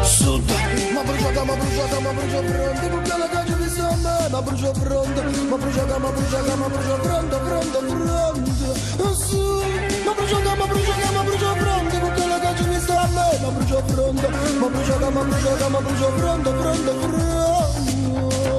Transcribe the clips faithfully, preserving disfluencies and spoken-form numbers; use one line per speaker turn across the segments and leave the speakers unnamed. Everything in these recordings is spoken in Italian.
Sud, ma bruciata, ma bruciata, ma brucia pronto, con quella che ci visto a me, ma brucia pronto, ma bruciata, ma bruciata, ma brucia pronto, pronto, pronto. Sud, ma bruciata, ma bruciata, ma brucia pronto, con quella che ci visto a me, ma brucia pronto, ma bruciata, ma bruciata, ma brucia pronto, pronto, pronto.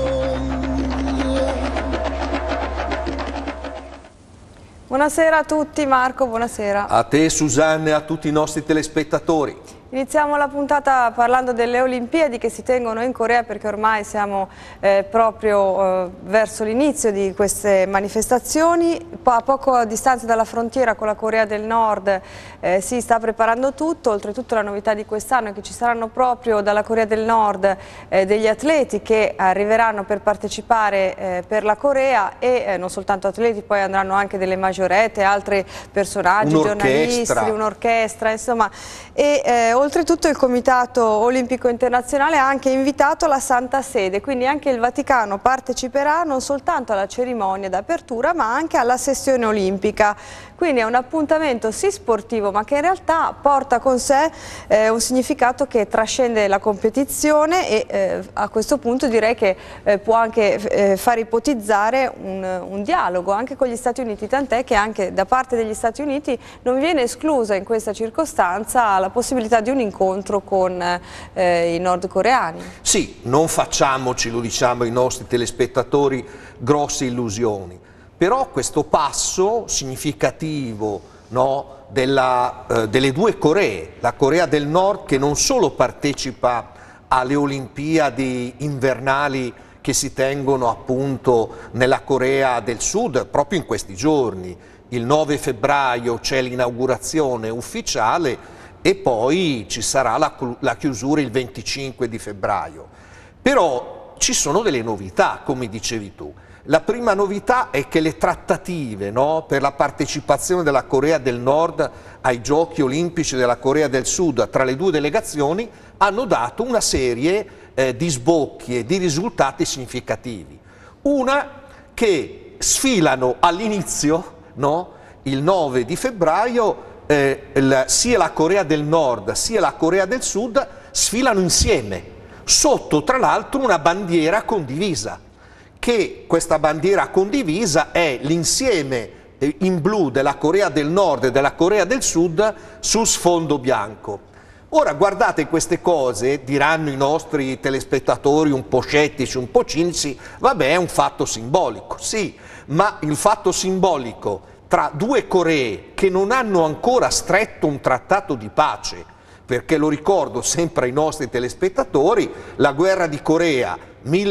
Buonasera a tutti, Marco, buonasera.
A te Susanne e a tutti i nostri telespettatori.
Iniziamo la puntata parlando delle Olimpiadi che si tengono in Corea, perché ormai siamo eh, proprio eh, verso l'inizio di queste manifestazioni. A poco distanza dalla frontiera con la Corea del Nord eh, si sta preparando tutto. Oltretutto la novità di quest'anno è che ci saranno proprio dalla Corea del Nord eh, degli atleti che arriveranno per partecipare eh, per la Corea e eh, non soltanto atleti, poi andranno anche delle maggiorette, altri personaggi, giornalisti, un'orchestra, insomma. E, eh, oltretutto il Comitato Olimpico Internazionale ha anche invitato la Santa Sede, quindi anche il Vaticano parteciperà non soltanto alla cerimonia d'apertura ma anche alla sessione olimpica. Quindi è un appuntamento sì sportivo ma che in realtà porta con sé eh, un significato che trascende la competizione e eh, a questo punto direi che eh, può anche eh, far ipotizzare un, un dialogo anche con gli Stati Uniti, tant'è che anche da parte degli Stati Uniti non viene esclusa in questa circostanza la possibilità di un incontro con eh, i nordcoreani.
Sì, non facciamoci, lo diciamo ai nostri telespettatori, grosse illusioni. Però questo passo significativo, no, della, eh, delle due Coree, la Corea del Nord che non solo partecipa alle Olimpiadi invernali che si tengono appunto nella Corea del Sud proprio in questi giorni, il nove febbraio c'è l'inaugurazione ufficiale e poi ci sarà la, la chiusura il venticinque di febbraio. Però ci sono delle novità, come dicevi tu. La prima novità è che le trattative, no, per la partecipazione della Corea del Nord ai Giochi Olimpici della Corea del Sud tra le due delegazioni hanno dato una serie eh, di sbocchi e di risultati significativi. Una, che sfilano all'inizio, no, il nove di febbraio, eh, il, sia la Corea del Nord sia la Corea del Sud sfilano insieme, sotto tra l'altro una bandiera condivisa. Che questa bandiera condivisa è l'insieme in blu della Corea del Nord e della Corea del Sud su sfondo bianco. Ora guardate queste cose, diranno i nostri telespettatori un po' scettici, un po' cinici, vabbè è un fatto simbolico, sì, ma il fatto simbolico tra due Coree che non hanno ancora stretto un trattato di pace, perché lo ricordo sempre ai nostri telespettatori, la guerra di Corea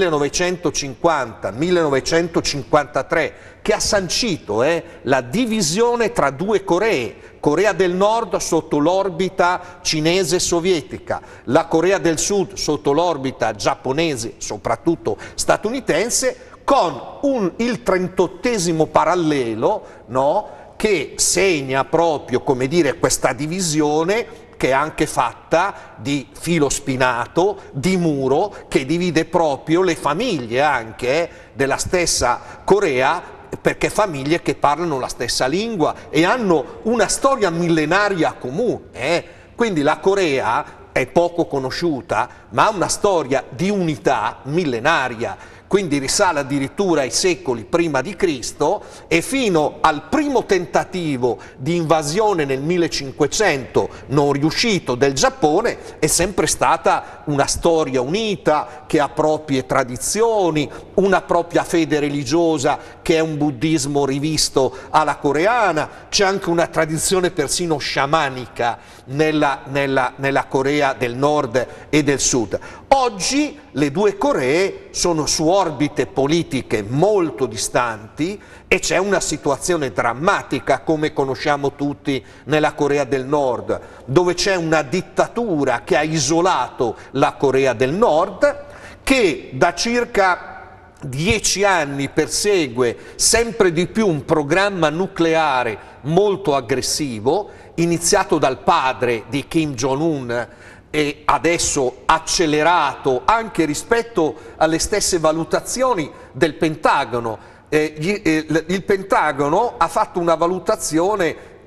millenovecentocinquanta millenovecentocinquantatré che ha sancito eh, la divisione tra due Coree, Corea del Nord sotto l'orbita cinese e sovietica, la Corea del Sud sotto l'orbita giapponese, soprattutto statunitense, con un, il trentottesimo parallelo, no, che segna proprio, come dire, questa divisione che è anche fatta di filo spinato, di muro, che divide proprio le famiglie anche eh, della stessa Corea, perché famiglie che parlano la stessa lingua e hanno una storia millenaria comune. Eh. Quindi la Corea è poco conosciuta, ma ha una storia di unità millenaria. Quindi risale addirittura ai secoli prima di Cristo e fino al primo tentativo di invasione nel millecinquecento non riuscito del Giappone è sempre stata una storia unita che ha proprie tradizioni, una propria fede religiosa che è un buddismo rivisto alla coreana, c'è anche una tradizione persino sciamanica nella, nella, nella Corea del Nord e del Sud. Oggi le due Coree sono su orbite politiche molto distanti e c'è una situazione drammatica, come conosciamo tutti, nella Corea del Nord, dove c'è una dittatura che ha isolato la Corea del Nord, che da circa dieci anni persegue sempre di più un programma nucleare molto aggressivo, iniziato dal padre di Kim Jong-un, e adesso accelerato anche rispetto alle stesse valutazioni del Pentagono. Eh, gli, eh, il Pentagono ha fatto una valutazione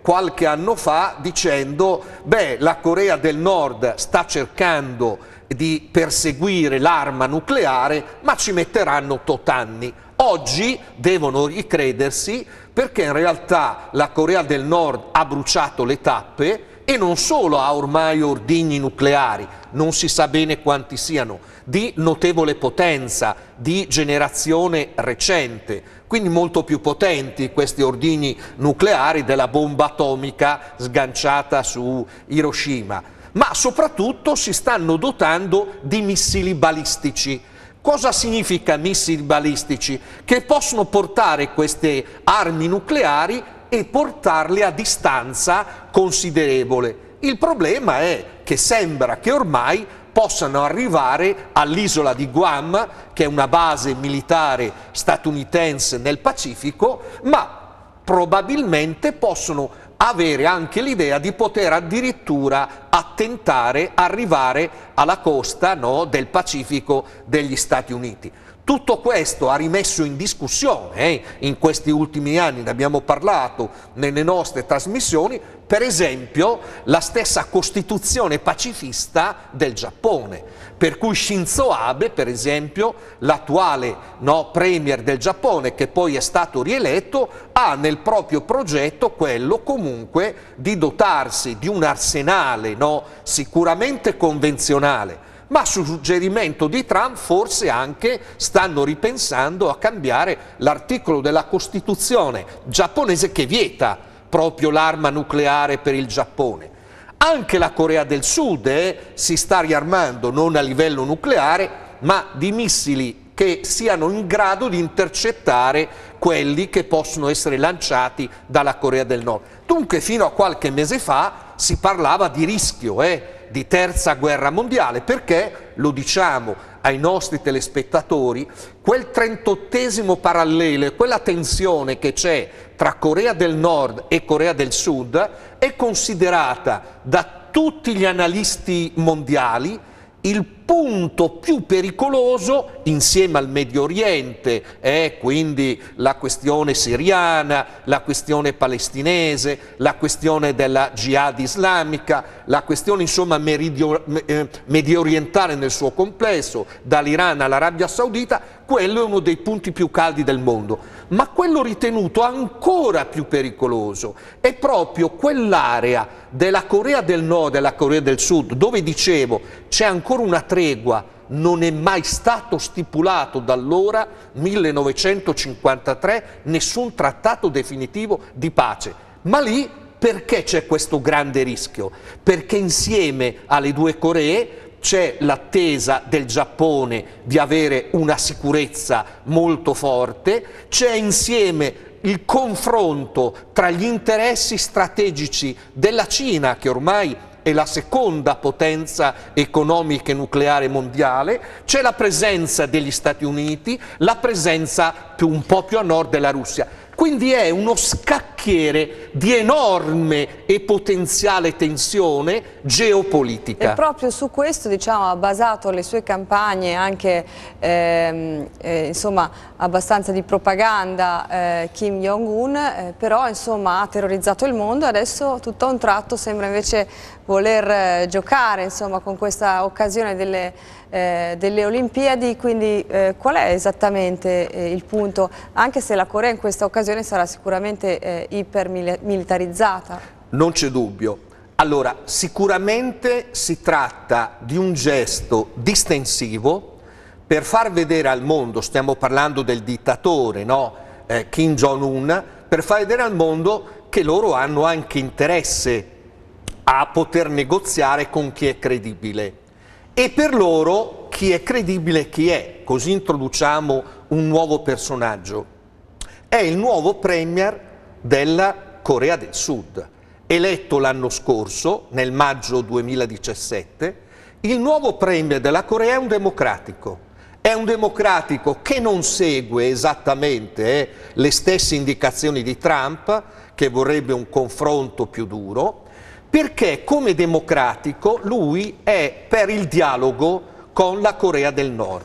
qualche anno fa dicendo beh, la Corea del Nord sta cercando di perseguire l'arma nucleare, ma ci metteranno tot anni. Oggi devono ricredersi perché in realtà la Corea del Nord ha bruciato le tappe e non solo ha ormai ordigni nucleari, non si sa bene quanti siano, di notevole potenza, di generazione recente, quindi molto più potenti questi ordigni nucleari della bomba atomica sganciata su Hiroshima, ma soprattutto si stanno dotando di missili balistici. Cosa significa missili balistici? Che possono portare queste armi nucleari e portarle a distanza considerevole. Il problema è che sembra che ormai possano arrivare all'isola di Guam, che è una base militare statunitense nel Pacifico, ma probabilmente possono avere anche l'idea di poter addirittura attentare, arrivare alla costa, no, del Pacifico degli Stati Uniti. Tutto questo ha rimesso in discussione, eh, in questi ultimi anni, ne abbiamo parlato nelle nostre trasmissioni, per esempio la stessa Costituzione pacifista del Giappone, per cui Shinzo Abe, per esempio, l'attuale no, premier del Giappone, che poi è stato rieletto, ha nel proprio progetto quello comunque di dotarsi di un arsenale no, sicuramente convenzionale, ma su suggerimento di Trump forse anche stanno ripensando a cambiare l'articolo della Costituzione giapponese che vieta proprio l'arma nucleare per il Giappone. Anche la Corea del Sud eh, si sta riarmando, non a livello nucleare, ma di missili che siano in grado di intercettare quelli che possono essere lanciati dalla Corea del Nord. Dunque fino a qualche mese fa si parlava di rischio, eh, di terza guerra mondiale, perché, lo diciamo ai nostri telespettatori, quel trentottesimo parallelo e quella tensione che c'è tra Corea del Nord e Corea del Sud è considerata da tutti gli analisti mondiali il punto più pericoloso insieme al Medio Oriente, eh, quindi la questione siriana, la questione palestinese, la questione della jihad islamica, la questione insomma meridio, eh, medio orientale nel suo complesso, dall'Iran all'Arabia Saudita, quello è uno dei punti più caldi del mondo. Ma quello ritenuto ancora più pericoloso è proprio quell'area della Corea del Nord e della Corea del Sud, dove dicevo c'è ancora una tregua, non è mai stato stipulato da allora, millenovecentocinquantatré, nessun trattato definitivo di pace. Ma lì perché c'è questo grande rischio? Perché insieme alle due Coree c'è l'attesa del Giappone di avere una sicurezza molto forte, c'è insieme il confronto tra gli interessi strategici della Cina, che ormai è la seconda potenza economica e nucleare mondiale, c'è la presenza degli Stati Uniti, la presenza più, un po' più a nord della Russia. Quindi è uno scacchiere di enorme e potenziale tensione geopolitica.
E proprio su questo, diciamo, ha basato le sue campagne anche ehm, eh, insomma, abbastanza di propaganda eh, Kim Jong-un, eh, però insomma, ha terrorizzato il mondo e adesso tutto a un tratto sembra invece voler eh, giocare insomma, con questa occasione delle, eh, delle Olimpiadi. Quindi eh, qual è esattamente eh, il punto? Anche se la Corea in questa occasione sarà sicuramente eh, ipermilitarizzata.
Non c'è dubbio. Allora, sicuramente si tratta di un gesto distensivo per far vedere al mondo, stiamo parlando del dittatore, no? eh, Kim Jong-un, per far vedere al mondo che loro hanno anche interesse a poter negoziare con chi è credibile. E per loro chi è credibile chi è? Così introduciamo un nuovo personaggio. È il nuovo premier della Corea del Sud, eletto l'anno scorso, nel maggio duemiladiciassette. Il nuovo premier della Corea è un democratico. È un democratico che non segue esattamente eh, le stesse indicazioni di Trump, che vorrebbe un confronto più duro, perché come democratico lui è per il dialogo con la Corea del Nord.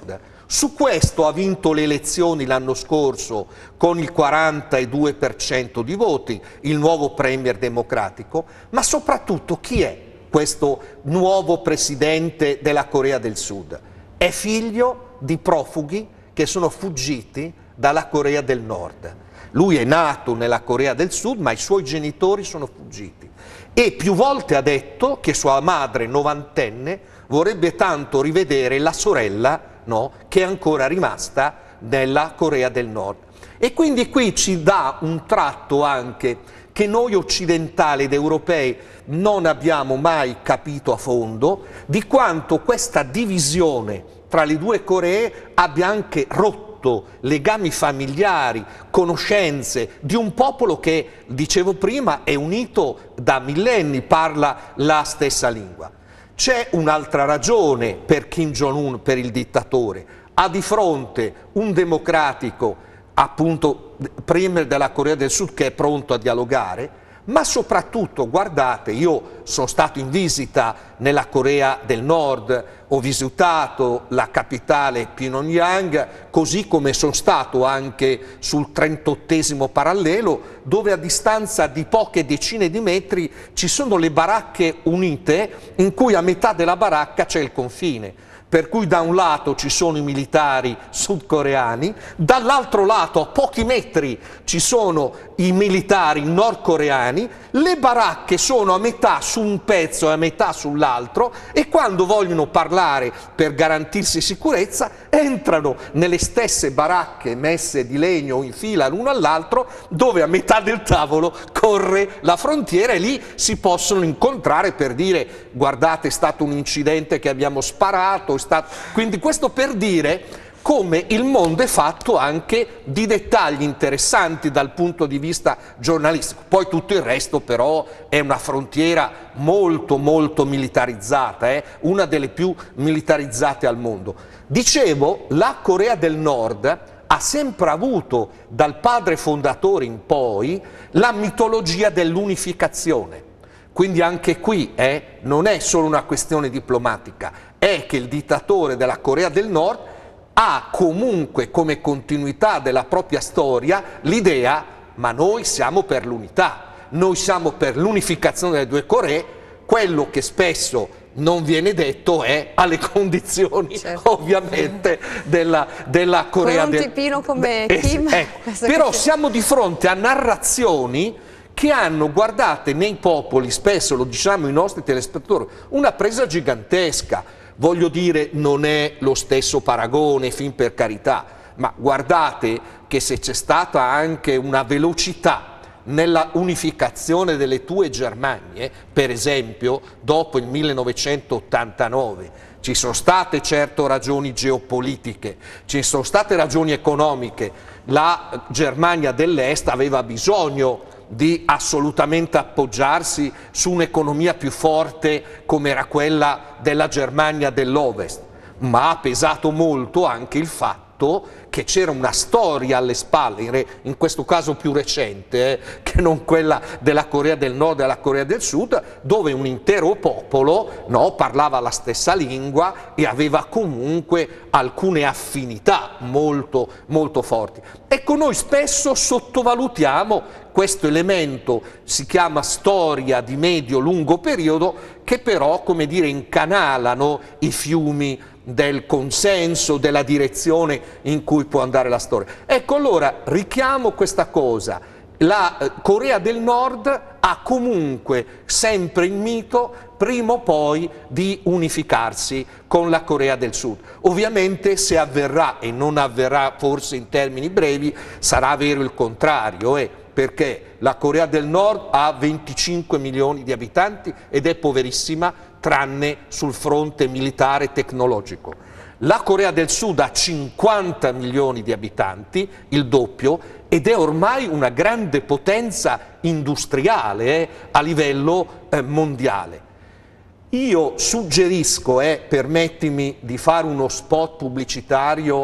Su questo ha vinto le elezioni l'anno scorso con il quarantadue per cento di voti, il nuovo premier democratico, ma soprattutto chi è questo nuovo presidente della Corea del Sud? È figlio di profughi che sono fuggiti dalla Corea del Nord. Lui è nato nella Corea del Sud, ma i suoi genitori sono fuggiti. E più volte ha detto che sua madre novantenne vorrebbe tanto rivedere la sorella, no, che è ancora rimasta nella Corea del Nord. E quindi qui ci dà un tratto anche che noi occidentali ed europei non abbiamo mai capito a fondo, di quanto questa divisione tra le due Coree abbia anche rotto legami familiari, conoscenze di un popolo che, dicevo prima, è unito da millenni, parla la stessa lingua. C'è un'altra ragione per Kim Jong-un, per il dittatore. Ha di fronte un democratico, appunto, premier della Corea del Sud, che è pronto a dialogare, ma soprattutto, guardate, io sono stato in visita nella Corea del Nord, ho visitato la capitale Pyongyang, così come sono stato anche sul trentottesimo parallelo, dove a distanza di poche decine di metri ci sono le baracche unite, in cui a metà della baracca c'è il confine. Per cui da un lato ci sono i militari sudcoreani, dall'altro lato a pochi metri ci sono i militari nordcoreani, le baracche sono a metà su un pezzo e a metà sull'altro e quando vogliono parlare per garantirsi sicurezza entrano nelle stesse baracche messe di legno in fila l'uno all'altro, dove a metà del tavolo corre la frontiera e lì si possono incontrare per dire guardate è stato un incidente che abbiamo sparato. Quindi questo per dire come il mondo è fatto anche di dettagli interessanti dal punto di vista giornalistico. Poi tutto il resto però è una frontiera molto molto militarizzata, eh? Una delle più militarizzate al mondo. Dicevo, la Corea del Nord ha sempre avuto dal padre fondatore in poi la mitologia dell'unificazione. Quindi anche qui eh, non è solo una questione diplomatica, è che il dittatore della Corea del Nord ha comunque come continuità della propria storia l'idea ma noi siamo per l'unità, noi siamo per l'unificazione delle due Coree, quello che spesso non viene detto è alle condizioni certo. ovviamente della, della Corea del Nord.
Con un tipino come eh, Kim.
Ecco. Però siamo di fronte a narrazioni che hanno, guardate, nei popoli, spesso lo diciamo ai nostri telespettatori, una presa gigantesca. Voglio dire, non è lo stesso paragone, fin per carità, ma guardate che se c'è stata anche una velocità nella unificazione delle due Germanie, per esempio, dopo il millenovecentottantanove, ci sono state certo ragioni geopolitiche, ci sono state ragioni economiche, la Germania dell'Est aveva bisogno di assolutamente appoggiarsi su un'economia più forte come era quella della Germania dell'Ovest, ma ha pesato molto anche il fatto che c'era una storia alle spalle, in questo caso più recente eh, che non quella della Corea del Nord e della Corea del Sud, dove un intero popolo no, parlava la stessa lingua e aveva comunque alcune affinità molto, molto forti. Ecco, noi spesso sottovalutiamo questo elemento, si chiama storia di medio-lungo periodo, che però, come dire, incanalano i fiumi del consenso, della direzione in cui può andare la storia. Ecco, allora richiamo questa cosa. La Corea del Nord ha comunque sempre il mito, prima o poi, di unificarsi con la Corea del Sud. Ovviamente se avverrà, e non avverrà forse in termini brevi, sarà vero il contrario, eh, perché la Corea del Nord ha venticinque milioni di abitanti ed è poverissima, tranne sul fronte militare e tecnologico. La Corea del Sud ha cinquanta milioni di abitanti, il doppio, ed è ormai una grande potenza industriale eh, a livello eh, mondiale. Io suggerisco, eh, permettimi di fare uno spot pubblicitario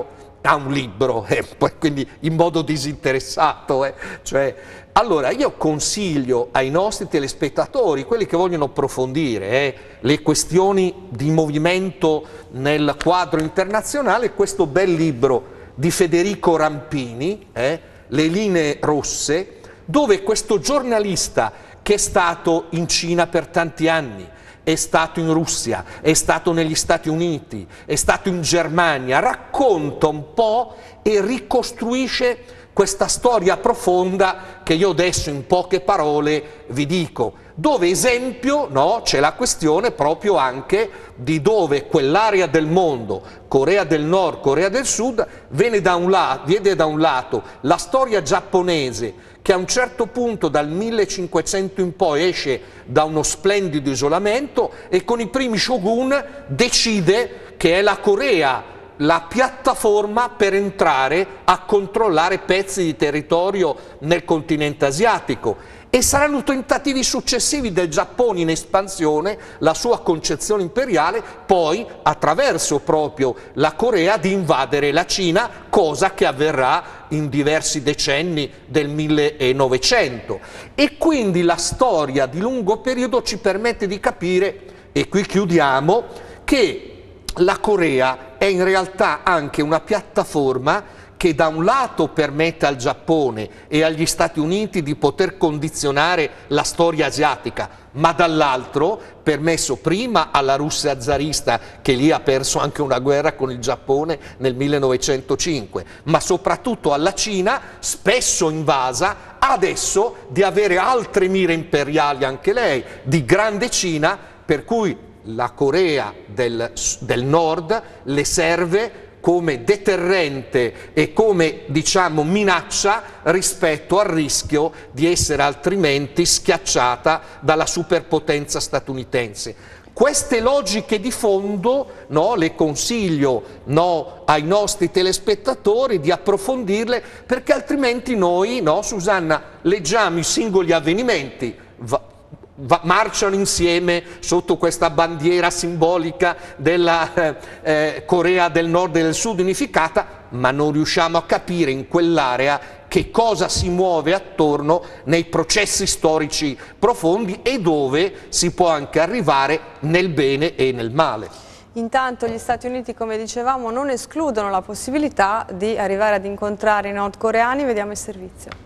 ha un libro, eh, quindi in modo disinteressato. Eh. Cioè, allora io consiglio ai nostri telespettatori, quelli che vogliono approfondire eh, le questioni di movimento nel quadro internazionale, questo bel libro di Federico Rampini, eh, Le linee rosse, dove questo giornalista che è stato in Cina per tanti anni, è stato in Russia, è stato negli Stati Uniti, è stato in Germania, racconta un po' e ricostruisce questa storia profonda che io adesso in poche parole vi dico, dove esempio no, c'è la questione proprio anche di dove quell'area del mondo, Corea del Nord, Corea del Sud, viene da un lato, vede da un lato la storia giapponese che a un certo punto dal millecinquecento in poi esce da uno splendido isolamento e con i primi shogun decide che è la Corea la piattaforma per entrare a controllare pezzi di territorio nel continente asiatico. E saranno tentativi successivi del Giappone in espansione, la sua concezione imperiale, poi attraverso proprio la Corea di invadere la Cina, cosa che avverrà in diversi decenni del millenovecento. E quindi la storia di lungo periodo ci permette di capire, e qui chiudiamo, che la Corea è in realtà anche una piattaforma che da un lato permette al Giappone e agli Stati Uniti di poter condizionare la storia asiatica, ma dall'altro permesso prima alla Russia zarista, che lì ha perso anche una guerra con il Giappone nel millenovecentocinque, ma soprattutto alla Cina, spesso invasa, adesso di avere altre mire imperiali anche lei, di grande Cina, per cui la Corea del, del Nord le serve come deterrente e come, diciamo, minaccia rispetto al rischio di essere altrimenti schiacciata dalla superpotenza statunitense. Queste logiche di fondo no, le consiglio no, ai nostri telespettatori di approfondirle, perché altrimenti noi, no, Susanna, leggiamo i singoli avvenimenti, va, Va, marciano insieme sotto questa bandiera simbolica della eh, eh, Corea del Nord e del Sud unificata, ma non riusciamo a capire in quell'area che cosa si muove attorno nei processi storici profondi e dove si può anche arrivare nel bene e nel male.
Intanto gli Stati Uniti, come dicevamo, non escludono la possibilità di arrivare ad incontrare i nordcoreani. Vediamo il servizio.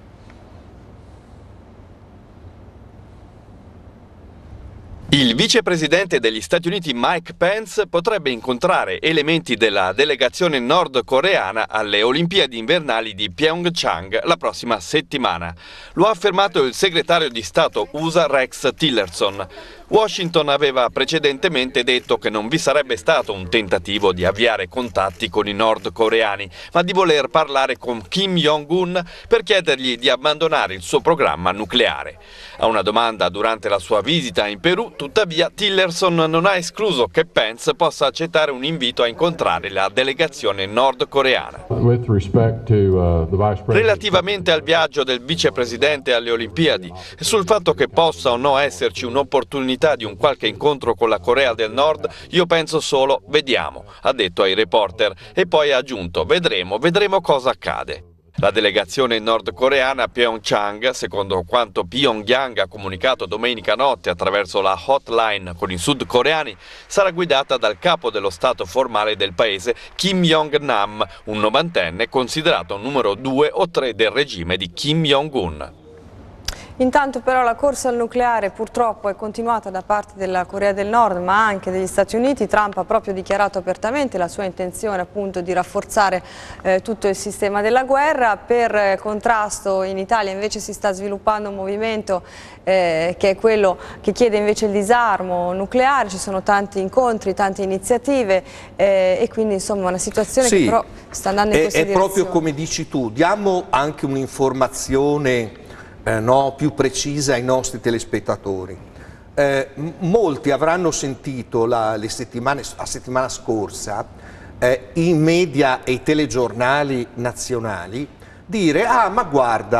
Il vicepresidente degli Stati Uniti Mike Pence potrebbe incontrare elementi della delegazione nordcoreana alle Olimpiadi invernali di Pyeongchang la prossima settimana. Lo ha affermato il segretario di Stato U S A Rex Tillerson. Washington aveva precedentemente detto che non vi sarebbe stato un tentativo di avviare contatti con i nordcoreani, ma di voler parlare con Kim Jong-un per chiedergli di abbandonare il suo programma nucleare. A una domanda durante la sua visita in Perù, tuttavia, Tillerson non ha escluso che Pence possa accettare un invito a incontrare la delegazione nordcoreana. Relativamente al viaggio del vicepresidente alle Olimpiadi e sul fatto che possa o no esserci un'opportunità di un qualche incontro con la Corea del Nord, io penso solo vediamo, ha detto ai reporter, e poi ha aggiunto vedremo, vedremo cosa accade. La delegazione nordcoreana a Pyeongchang, secondo quanto Pyongyang ha comunicato domenica notte attraverso la hotline con i sudcoreani, sarà guidata dal capo dello stato formale del paese, Kim Jong-nam, un novantenne considerato numero due o tre del regime di Kim Jong-un.
Intanto però la corsa al nucleare purtroppo è continuata da parte della Corea del Nord, ma anche degli Stati Uniti. Trump ha proprio dichiarato apertamente la sua intenzione appunto di rafforzare eh, tutto il sistema della guerra. Per eh, contrasto in Italia invece si sta sviluppando un movimento eh, che è quello che chiede invece il disarmo nucleare. Ci sono tanti incontri, tante iniziative eh, e quindi insomma una situazione sì, che però sta andando in
è,
questa
è
direzione.
Proprio come dici tu, diamo anche un'informazione Eh, no, più precisa ai nostri telespettatori. Eh, molti avranno sentito la, le settimane, la settimana scorsa eh, i media e i telegiornali nazionali dire ah ma guarda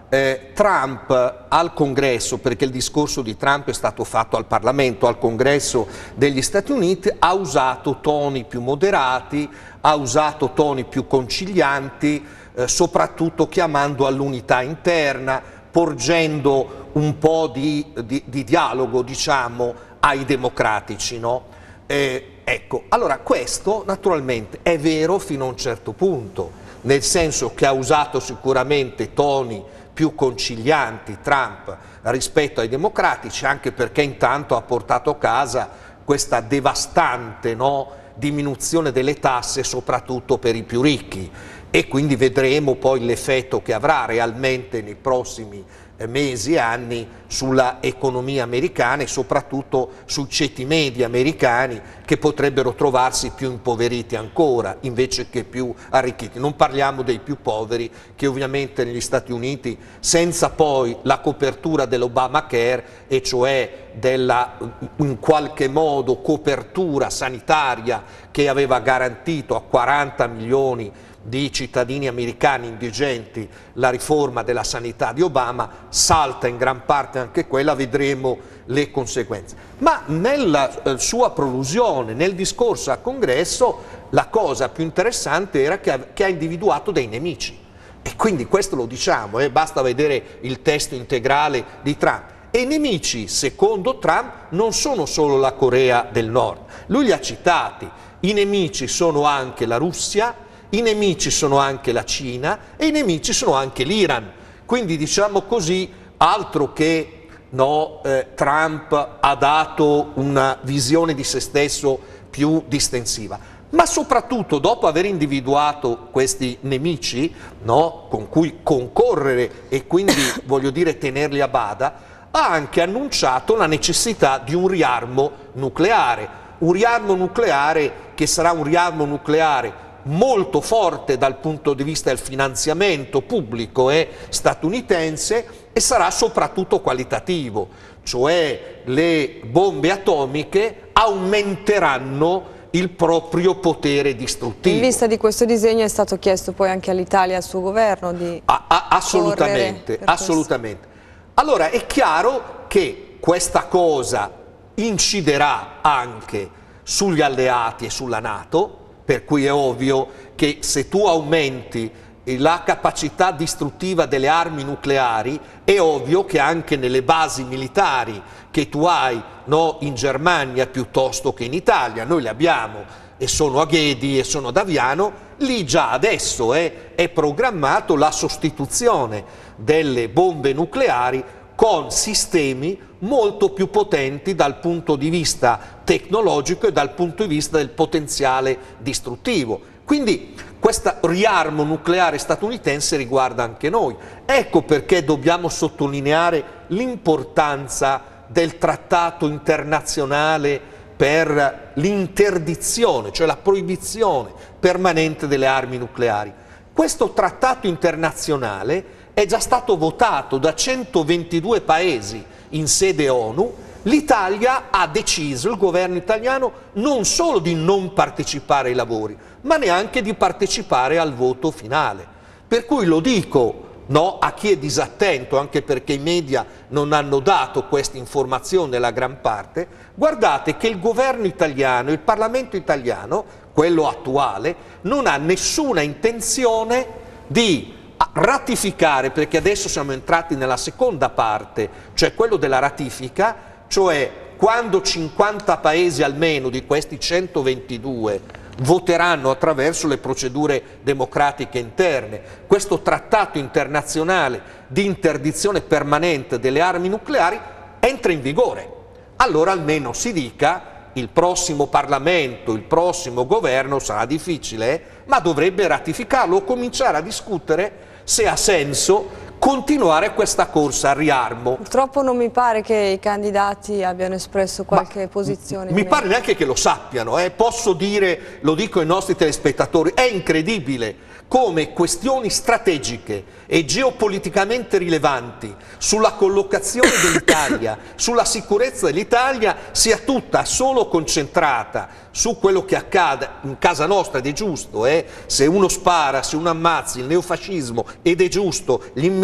eh, Trump al Congresso, perché il discorso di Trump è stato fatto al Parlamento, al Congresso degli Stati Uniti, ha usato toni più moderati, ha usato toni più concilianti, eh, soprattutto chiamando all'unità interna, porgendo un po' di, di, di dialogo, diciamo, ai democratici, no? Eh, ecco, allora questo naturalmente è vero fino a un certo punto, nel senso che ha usato sicuramente toni più concilianti Trump rispetto ai democratici, anche perché intanto ha portato a casa questa devastante, no, diminuzione delle tasse soprattutto per i più ricchi, e quindi vedremo poi l'effetto che avrà realmente nei prossimi mesi e anni sulla economia americana e soprattutto sui ceti medi americani, che potrebbero trovarsi più impoveriti ancora invece che più arricchiti. Non parliamo dei più poveri, che ovviamente negli Stati Uniti, senza poi la copertura dell'Obamacare, e cioè della in qualche modo copertura sanitaria che aveva garantito a quaranta milioni di cittadini americani indigenti la riforma della sanità di Obama, salta in gran parte anche quella, vedremo le conseguenze. Ma nella eh, sua prolusione, nel discorso al Congresso, la cosa più interessante era che ha, che ha individuato dei nemici, e quindi questo lo diciamo, eh, basta vedere il testo integrale di Trump. E i nemici, secondo Trump, non sono solo la Corea del Nord, lui li ha citati, i nemici sono anche la Russia, i nemici sono anche la Cina e i nemici sono anche l'Iran. Quindi, diciamo così, altro che no, eh, Trump ha dato una visione di se stesso più distensiva. Ma soprattutto, dopo aver individuato questi nemici, no, con cui concorrere e quindi, voglio dire, tenerli a bada, ha anche annunciato la necessità di un riarmo nucleare. Un riarmo nucleare che sarà un riarmo nucleare molto forte dal punto di vista del finanziamento pubblico e statunitense, e sarà soprattutto qualitativo, cioè le bombe atomiche aumenteranno il proprio potere distruttivo.
In vista di questo disegno è stato chiesto poi anche all'Italia e al suo governo di
ah, ah, assolutamente, assolutamente. Allora è chiaro che questa cosa inciderà anche sugli alleati e sulla NATO, per cui è ovvio che se tu aumenti la capacità distruttiva delle armi nucleari, è ovvio che anche nelle basi militari che tu hai, no, in Germania piuttosto che in Italia, noi le abbiamo e sono a Ghedi e sono ad Aviano, lì già adesso è, è programmato la sostituzione delle bombe nucleari con sistemi molto più potenti dal punto di vista tecnologico e dal punto di vista del potenziale distruttivo. Quindi questo riarmo nucleare statunitense riguarda anche noi. Ecco perché dobbiamo sottolineare l'importanza del trattato internazionale per l'interdizione, cioè la proibizione permanente delle armi nucleari. Questo trattato internazionale è già stato votato da centoventidue paesi in sede ONU. L'Italia ha deciso, il governo italiano, non solo di non partecipare ai lavori, ma neanche di partecipare al voto finale. Per cui lo dico, no, a chi è disattento, anche perché i media non hanno dato questa informazione la gran parte, guardate che il governo italiano, il Parlamento italiano, quello attuale, non ha nessuna intenzione di ratificare, perché adesso siamo entrati nella seconda parte, cioè quello della ratifica, cioè quando cinquanta paesi almeno di questi centoventidue voteranno attraverso le procedure democratiche interne questo trattato internazionale di interdizione permanente delle armi nucleari, entra in vigore. Allora almeno si dica: il prossimo Parlamento, il prossimo governo, sarà difficile, eh, ma dovrebbe ratificarlo o cominciare a discutere se ha senso continuare questa corsa al riarmo.
Purtroppo non mi pare che i candidati abbiano espresso qualche Ma posizione.
Mi pare neanche che lo sappiano, eh. Posso dire, lo dico ai nostri telespettatori, è incredibile come questioni strategiche e geopoliticamente rilevanti sulla collocazione dell'Italia, sulla sicurezza dell'Italia, sia tutta solo concentrata su quello che accade in casa nostra, ed è giusto, eh? Se uno spara, se uno ammazza, il neofascismo, ed è giusto, gli immigrati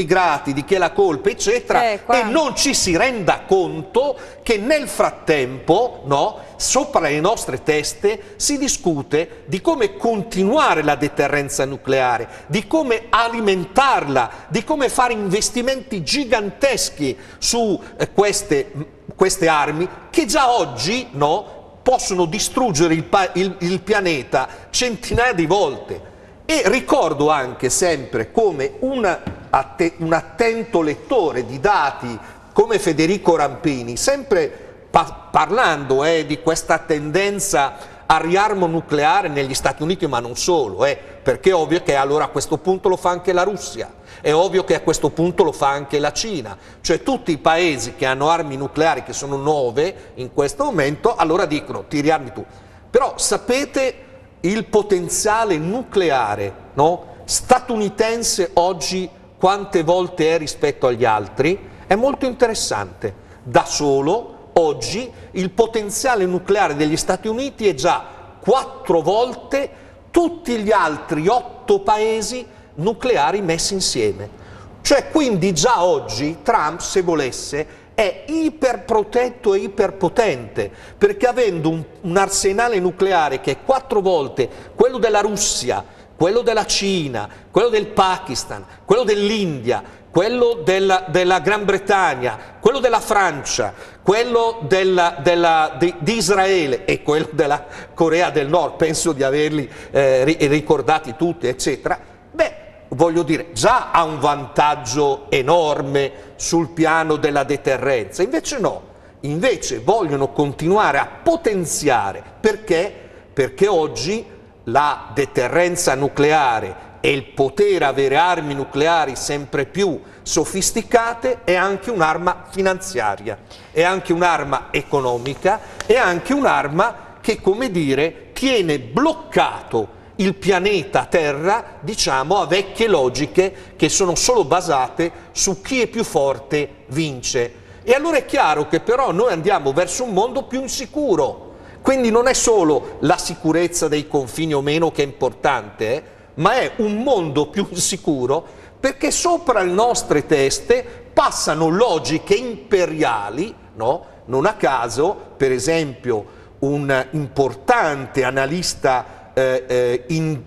immigrati, di chi è la colpa, eccetera,
eh, qua...
e non ci si renda conto che nel frattempo, no, sopra le nostre teste si discute di come continuare la deterrenza nucleare, di come alimentarla, di come fare investimenti giganteschi su eh, queste, queste armi che già oggi, no, possono distruggere il, il, il pianeta centinaia di volte. E ricordo anche sempre come un, atte, un attento lettore di dati come Federico Rampini, sempre pa parlando eh, di questa tendenza al riarmo nucleare negli Stati Uniti, ma non solo, eh, perché è ovvio che allora a questo punto lo fa anche la Russia, è ovvio che a questo punto lo fa anche la Cina, cioè tutti i paesi che hanno armi nucleari, che sono nove in questo momento, allora dicono ti riarmi tu. Però sapete il potenziale nucleare, no, statunitense oggi quante volte è rispetto agli altri? È molto interessante. Da solo, oggi, il potenziale nucleare degli Stati Uniti è già quattro volte tutti gli altri otto paesi nucleari messi insieme. Cioè, quindi già oggi Trump, se volesse, è iperprotetto e iperpotente, perché avendo un, un arsenale nucleare che è quattro volte quello della Russia, quello della Cina, quello del Pakistan, quello dell'India, quello della, della Gran Bretagna, quello della Francia, quello della, della, di, di Israele e quello della Corea del Nord, penso di averli eh, ricordati tutti, eccetera, beh, voglio dire, già ha un vantaggio enorme sul piano della deterrenza, invece no, invece vogliono continuare a potenziare, perché? Perché oggi la deterrenza nucleare e il poter avere armi nucleari sempre più sofisticate è anche un'arma finanziaria, è anche un'arma economica, è anche un'arma che, come dire, tiene bloccato il pianeta Terra, diciamo, a vecchie logiche che sono solo basate su chi è più forte vince. E allora è chiaro che però noi andiamo verso un mondo più insicuro, quindi non è solo la sicurezza dei confini o meno che è importante, eh, ma è un mondo più insicuro perché sopra le nostre teste passano logiche imperiali, no? Non a caso, per esempio, un importante analista Eh, eh, in,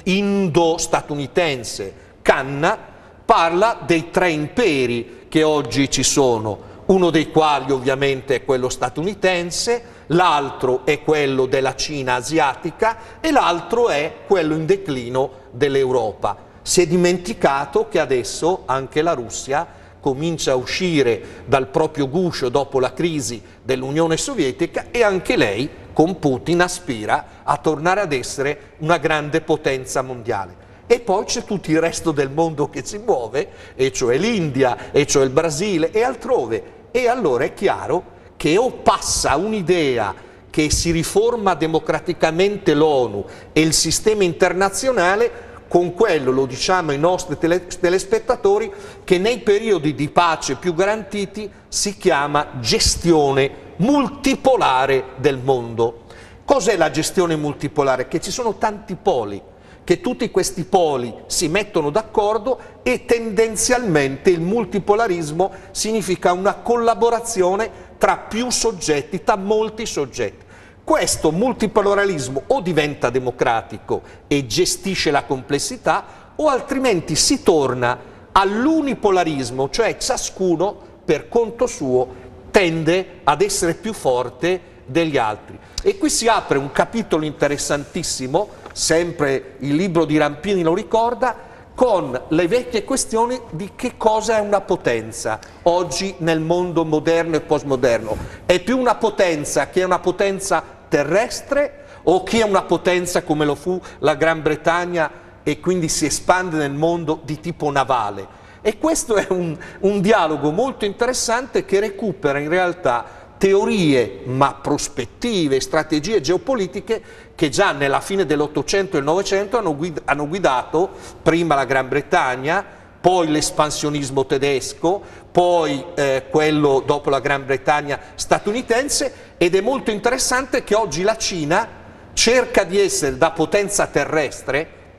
indo-statunitense, Khanna, parla dei tre imperi che oggi ci sono, uno dei quali ovviamente è quello statunitense, l'altro è quello della Cina asiatica e l'altro è quello in declino dell'Europa. Si è dimenticato che adesso anche la Russia comincia a uscire dal proprio guscio dopo la crisi dell'Unione Sovietica e anche lei con Putin aspira a tornare ad essere una grande potenza mondiale. E poi c'è tutto il resto del mondo che si muove, e cioè l'India, e cioè il Brasile e altrove. E allora è chiaro che o passa un'idea che si riforma democraticamente l'ONU e il sistema internazionale, con quello, lo diciamo ai nostri tele telespettatori, che nei periodi di pace più garantiti si chiama gestione multipolare del mondo. Cos'è la gestione multipolare? Che ci sono tanti poli, che tutti questi poli si mettono d'accordo e tendenzialmente il multipolarismo significa una collaborazione tra più soggetti, tra molti soggetti. Questo multipolarismo o diventa democratico e gestisce la complessità, o altrimenti si torna all'unipolarismo, cioè ciascuno per conto suo tende ad essere più forte degli altri. E qui si apre un capitolo interessantissimo, sempre il libro di Rampini lo ricorda, con le vecchie questioni di che cosa è una potenza oggi nel mondo moderno e postmoderno. È più una potenza che è una potenza terrestre o che è una potenza come lo fu la Gran Bretagna e quindi si espande nel mondo di tipo navale? E questo è un, un dialogo molto interessante che recupera in realtà teorie, ma prospettive, strategie geopolitiche che già nella fine dell'Ottocento e del Novecento hanno, guid hanno guidato prima la Gran Bretagna, poi l'espansionismo tedesco, poi eh, quello dopo la Gran Bretagna statunitense, ed è molto interessante che oggi la Cina cerca di essere da potenza terrestre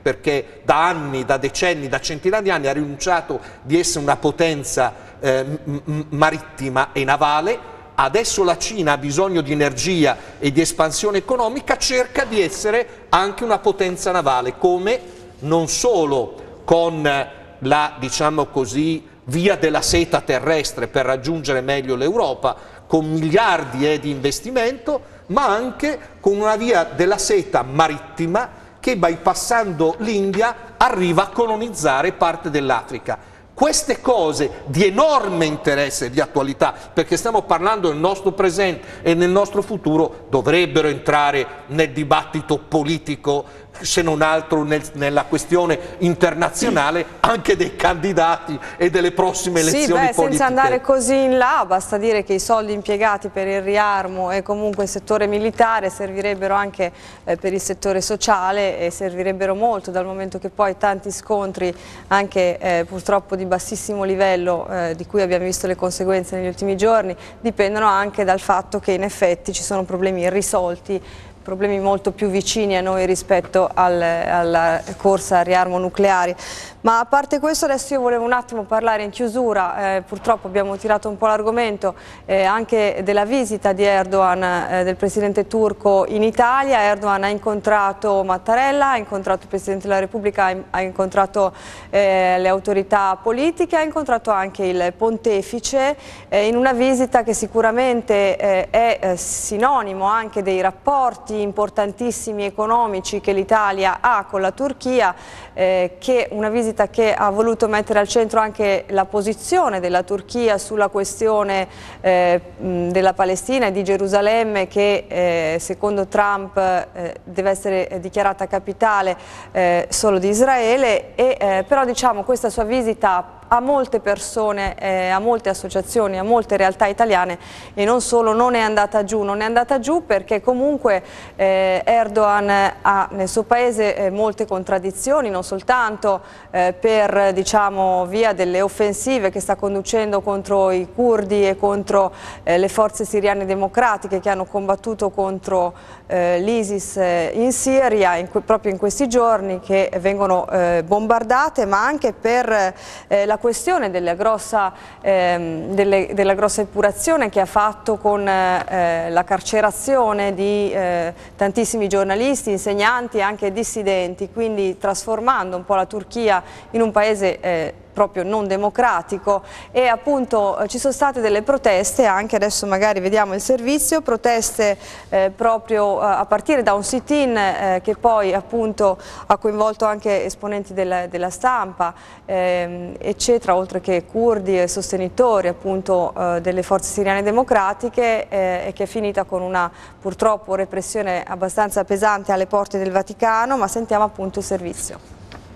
perché da anni, da decenni, da centinaia di anni ha rinunciato di essere una potenza eh, marittima e navale. Adesso la Cina ha bisogno di energia e di espansione economica, cerca di essere anche una potenza navale, come non solo con la, diciamo così, via della seta terrestre per raggiungere meglio l'Europa, con miliardi eh, di investimento, ma anche con una via della seta marittima che, bypassando l'India, arriva a colonizzare parte dell'Africa. Queste cose di enorme interesse e di attualità, perché stiamo parlando del nostro presente e nel nostro futuro, dovrebbero entrare nel dibattito politico, se non altro nel, nella questione internazionale, anche dei candidati e delle prossime elezioni
sì, beh,
politiche.
Senza andare così in là, basta dire che i soldi impiegati per il riarmo e comunque il settore militare servirebbero anche eh, per il settore sociale, e servirebbero molto, dal momento che poi tanti scontri, anche eh, purtroppo di bassissimo livello, eh, di cui abbiamo visto le conseguenze negli ultimi giorni, dipendono anche dal fatto che in effetti ci sono problemi irrisolti, problemi molto più vicini a noi rispetto al, alla corsa al riarmo nucleare. Ma a parte questo, adesso io volevo un attimo parlare in chiusura, eh, purtroppo abbiamo tirato un po' l'argomento, eh, anche della visita di Erdogan, eh, del presidente turco in Italia. Erdogan ha incontrato Mattarella, ha incontrato il Presidente della Repubblica, ha, ha incontrato eh, le autorità politiche, ha incontrato anche il Pontefice, eh, in una visita che sicuramente eh, è eh, sinonimo anche dei rapporti importantissimi economici che l'Italia ha con la Turchia, eh, che una visita che ha voluto mettere al centro anche la posizione della Turchia sulla questione eh, della Palestina e di Gerusalemme, che eh, secondo Trump eh, deve essere dichiarata capitale eh, solo di Israele, e, eh, però diciamo questa sua visita a molte persone, eh, a molte associazioni, a molte realtà italiane e non solo, non è andata giù, non è andata giù perché comunque eh, Erdogan ha nel suo paese eh, molte contraddizioni, non soltanto eh, per, diciamo, via delle offensive che sta conducendo contro i curdi e contro eh, le forze siriane democratiche che hanno combattuto contro eh, l'ISIS eh, in Siria, in proprio in questi giorni, che vengono eh, bombardate, ma anche per eh, la questione della grossa, ehm, delle, della grossa epurazione che ha fatto con eh, la carcerazione di eh, tantissimi giornalisti, insegnanti e anche dissidenti, quindi trasformando un po' la Turchia in un paese eh, proprio non democratico. E appunto eh, ci sono state delle proteste, anche adesso magari vediamo il servizio, proteste eh, proprio eh, a partire da un sit-in eh, che poi appunto ha coinvolto anche esponenti della, della stampa ehm, eccetera, oltre che curdi e sostenitori appunto eh, delle forze siriane democratiche, eh, e che è finita con una purtroppo repressione abbastanza pesante alle porte del Vaticano. Ma sentiamo appunto il servizio.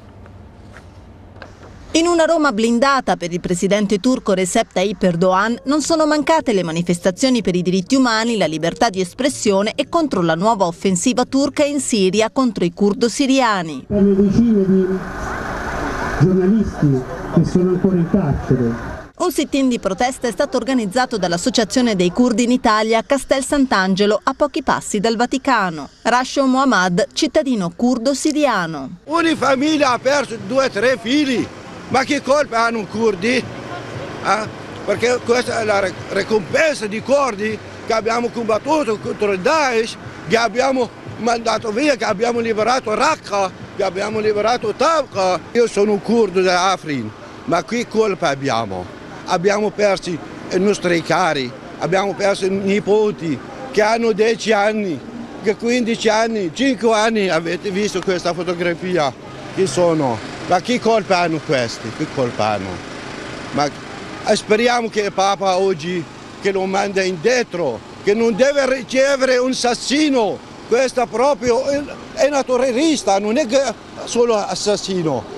In una Roma blindata per il presidente turco Recep Tayyip Erdogan non sono mancate le manifestazioni per i diritti umani, la libertà di espressione e contro la nuova offensiva turca in Siria contro i curdo siriani.
Per le decine di giornalisti che sono ancora in carcere.
Un sit-in di protesta è stato organizzato dall'Associazione dei Curdi in Italia a Castel Sant'Angelo, a pochi passi dal Vaticano. Rasho Mohammad, cittadino curdo siriano.
Una famiglia ha perso due o tre figli. Ma che colpa hanno i curdi? Eh? Perché questa è la ricompensa di curdi che abbiamo combattuto contro il Daesh, che abbiamo mandato via, che abbiamo liberato Raqqa, che abbiamo liberato Tabqa. Io sono un curdo da Afrin, ma che colpa abbiamo? Abbiamo perso i nostri cari, abbiamo perso i nipoti che hanno dieci anni, che quindici anni, cinque anni. Avete visto questa fotografia? Chi sono? Ma che colpa hanno questi? Che colpa hanno? Ma speriamo che il Papa oggi che lo manda indietro, che non deve ricevere un assassino. Questo proprio è naturalista, non è solo assassino.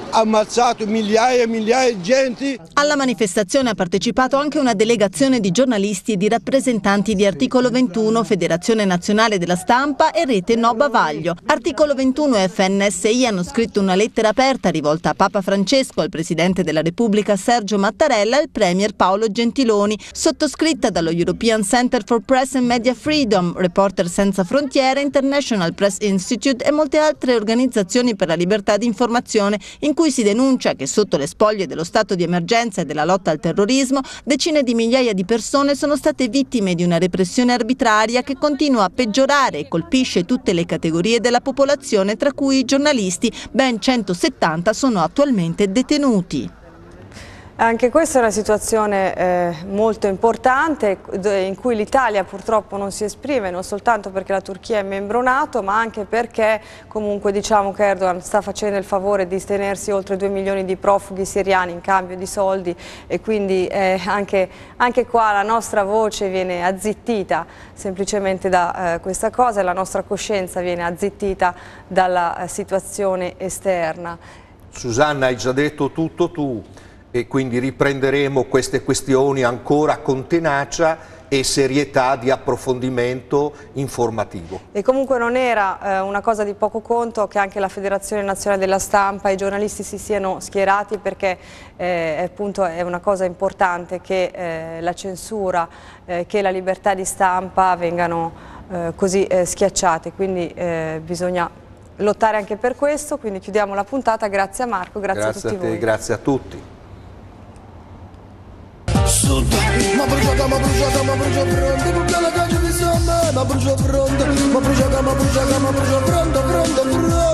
ammazzato migliaia e migliaia di gente.
Alla manifestazione ha partecipato anche una delegazione di giornalisti e di rappresentanti di Articolo ventuno, Federazione Nazionale della Stampa e Rete No Bavaglio. Articolo ventuno e F N S I hanno scritto una lettera aperta rivolta a Papa Francesco, al Presidente della Repubblica Sergio Mattarella e al Premier Paolo Gentiloni, sottoscritta dallo European Center for Press and Media Freedom, Reporter Senza Frontiere, International Press Institute e molte altre organizzazioni per la libertà di informazione, in cui si denuncia che sotto le spoglie dello stato di emergenza e della lotta al terrorismo decine di migliaia di persone sono state vittime di una repressione arbitraria che continua a peggiorare e colpisce tutte le categorie della popolazione, tra cui i giornalisti. Ben centosettanta sono attualmente detenuti.
Anche questa è una situazione eh, molto importante in cui l'Italia purtroppo non si esprime, non soltanto perché la Turchia è membro NATO, ma anche perché comunque diciamo che Erdogan sta facendo il favore di tenersi oltre due milioni di profughi siriani in cambio di soldi, e quindi eh, anche, anche qua la nostra voce viene azzittita semplicemente da eh, questa cosa, e la nostra coscienza viene azzittita dalla eh, situazione esterna.
Susanna, hai già detto tutto tu. E quindi riprenderemo queste questioni ancora con tenacia e serietà di approfondimento informativo.
E comunque non era eh, una cosa di poco conto che anche la Federazione Nazionale della Stampa e i giornalisti si siano schierati, perché eh, appunto è una cosa importante che eh, la censura, eh, che la libertà di stampa vengano eh, così eh, schiacciate, quindi eh, bisogna lottare anche per questo. Quindi chiudiamo la puntata. Grazie a Marco, grazie,
grazie
a tutti
a te,
voi.
Grazie a tutti.
Ma bruciata, ma bruciata, ma brucia fronte, tutta la caccia di samba, ma brucia fronte, ma bruciata, ma bruciata, ma brucia fronte, fronte, fronte.